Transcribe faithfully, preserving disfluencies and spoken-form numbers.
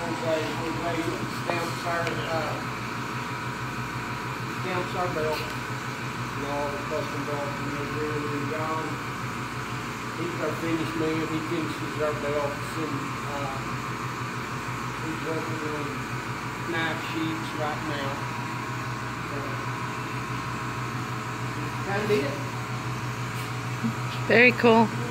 Jose, Jose stamps our, uh, stamps our belt. And all the custom belts and they're really, really gone. He's our finished man. He finishes our belts and, uh, he's working on knife sheets right now. So, kind of it. Very cool.